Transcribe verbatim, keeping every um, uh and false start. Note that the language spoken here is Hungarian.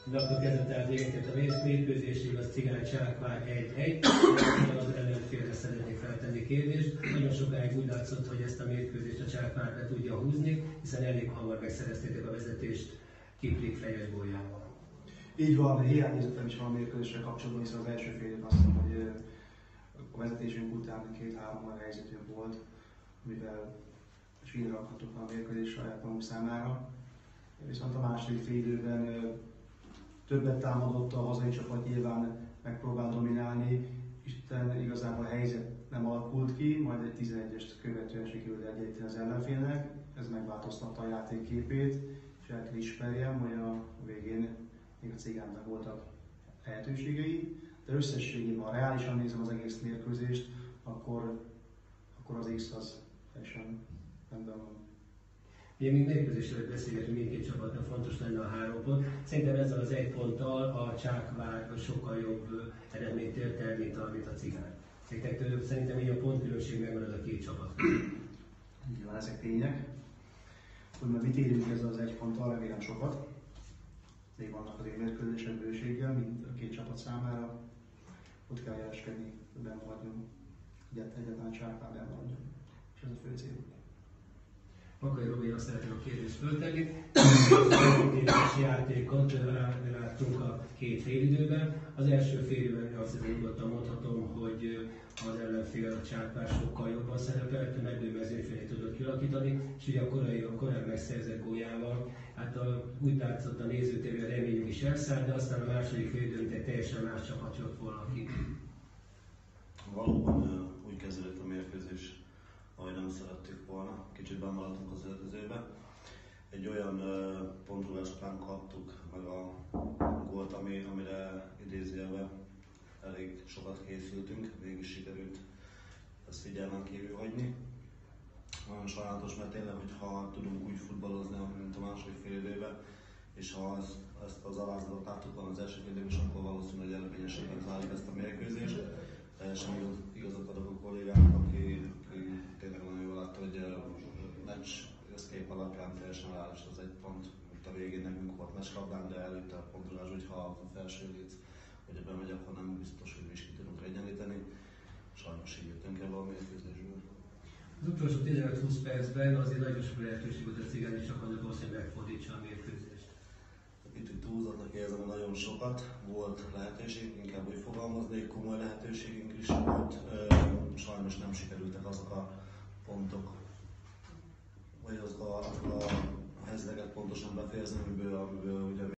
de akkor kezdett el véget a mérkőzésig, az Cigány Csákvár egy egy. Az ellenfélre szeretnék feltenni kérdést. Nagyon sokáig úgy látszott, hogy ezt a mérkőzést a Csákvár be tudja húzni, hiszen elég hamar megszereztétek a vezetést Kiplik fejes góljával. Így van, hiányérzetem is van a mérkőzéssel kapcsolatban, hiszen az első fél évben azt mondom, hogy a vezetésünk után két-három olyan helyzetünk volt, mivel sínre rakhattuk a mérkőzést saját magunk számára. Viszont a második fél időben többet támadott a hazai csapat, nyilván megpróbál dominálni, Isten igazából a helyzet nem alakult ki, majd egy tizenegyest követően sikerült egyenlíteni az ellenfélnek, ez megváltoztatta a játékképét, és el kell ismerjem, hogy a végén még a Cigánynak voltak lehetőségei, de összességében, ha reálisan nézem az egész mérkőzést, akkor, akkor az X az teljesen rendben van. Ugye még mérkőzésről beszélgetünk, mindkét csapatnak fontos lenne a három pont. Szerintem ezzel az egy ponttal a Csákvár sokkal jobb eredményt ért el, mint a, mint a Cigány. Szerintem így a pontkülönbség megmarad a két csapat. Így van, ezek tények. Hogy már mit érünk ezzel az egy ponttal, remélem sokat. Még vannak azért mérkőzések bőséggel, mint a két csapat számára. Ott kell jeleskedni, hogy benn maradjunk. Egyetlen Csákvár benn maradjon. És ez a fő célunk. Makai Robi, azt szeretném a kérdést föltenni. Az játékot láttunk a két félidőben. Az első félidőben azt hiszem nyugodtan mondhatom, hogy az ellenfél a Csákvár sokkal jobban szerepelt, megő mezőnyfélét tudott kialakítani, és ugye a korai, a korábban megszerzett góljával, hát a, úgy látszott a nézőtévén, a reményünk is elszállt, de aztán a második félidőn mint egy teljesen más csapat jött volna ki. Valóban úgy kezdődött a mérkőzés, ahogy nem szerettük volna. Kicsit bemaradtunk az öltözőbe. Egy olyan uh, pontrugás után kaptuk meg a gólt, ami, amire idézőjelben elég sokat készültünk, végig sikerült ezt figyelmen kívül hagyni. Nagyon sajnálatos, mert tényleg, hogyha tudunk úgy futballozni, mint a második fél időben, és ha ezt, ezt az alázatot láttuk volna az első fél időben, akkor valószínűleg hogy eredményességben zárjuk ezt a mérkőzést. Teljesen igazat adok a kollégának, aki, aki tényleg nagyon jól látta, hogy meccs összkép alapján teljesen reális az egy pont, mint a végén nekünk volt meccslabdánk, de előtte a pontozás, hogyha a felső léc, hogy bemegy, akkor nem biztos, hogy mi is ki tudunk egyenlíteni. Sajnos így jöttünk ebbe a mérkőzésből. Az utolsó tizenöt-húsz percben azért nagyon sok lehetőség volt a Cigányi csapatnak ahhoz, hogy megfordítsa a mérkőzést. Kicsit túlzatnak érzem, nagyon sokat volt lehetőség, inkább úgy fogalmaznék, komoly lehetőségünk is volt. Sajnos nem sikerültek azok a pontok, vagy azok a, azok a helyzeteket pontosan befejezni, amiből, amiből ugye